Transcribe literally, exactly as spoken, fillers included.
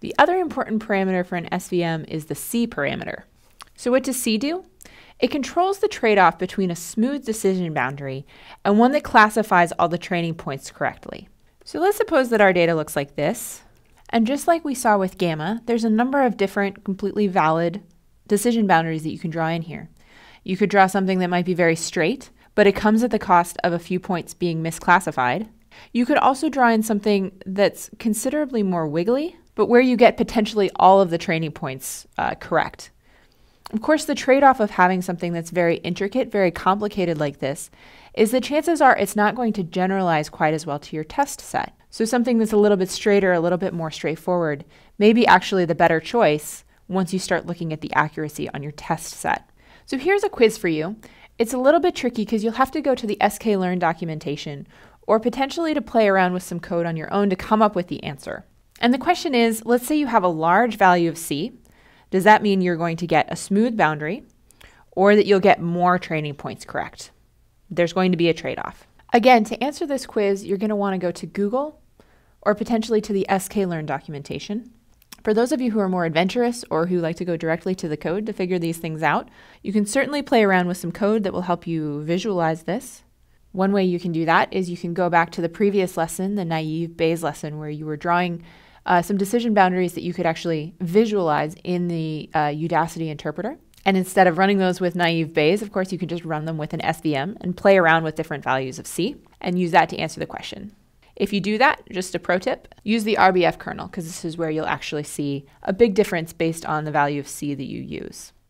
The other important parameter for an S V M is the C parameter. So what does C do? It controls the trade-off between a smooth decision boundary and one that classifies all the training points correctly. So let's suppose that our data looks like this. And just like we saw with gamma, there's a number of different completely valid decision boundaries that you can draw in here. You could draw something that might be very straight, but it comes at the cost of a few points being misclassified. You could also draw in something that's considerably more wiggly, but where you get potentially all of the training points uh, correct. Of course, the trade-off of having something that's very intricate, very complicated like this, is that chances are it's not going to generalize quite as well to your test set. So something that's a little bit straighter, a little bit more straightforward, may be actually the better choice once you start looking at the accuracy on your test set. So here's a quiz for you. It's a little bit tricky because you'll have to go to the sklearn documentation or potentially to play around with some code on your own to come up with the answer. And the question is, let's say you have a large value of C. Does that mean you're going to get a smooth boundary or that you'll get more training points correct? There's going to be a trade-off. Again, to answer this quiz, you're going to want to go to Google or potentially to the sklearn documentation. For those of you who are more adventurous or who like to go directly to the code to figure these things out, you can certainly play around with some code that will help you visualize this. One way you can do that is you can go back to the previous lesson, the naive Bayes lesson, where you were drawing uh, some decision boundaries that you could actually visualize in the uh, Udacity interpreter. And instead of running those with naive Bayes, of course, you can just run them with an S V M and play around with different values of C and use that to answer the question. If you do that, just a pro tip, use the R B F kernel because this is where you'll actually see a big difference based on the value of C that you use.